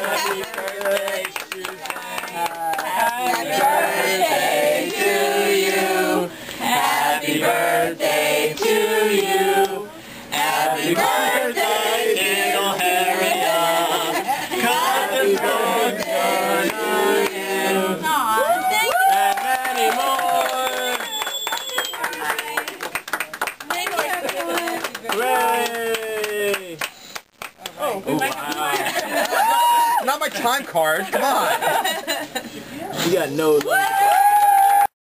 Happy birthday, Suzanne. Happy birthday to you. Happy birthday to you. Happy birthday, little Harriet. Happy birthday to you. Aw, thank you. And many more. Thank you, everyone. Hooray! Oh, we might have Not my time card. Come on. We got no.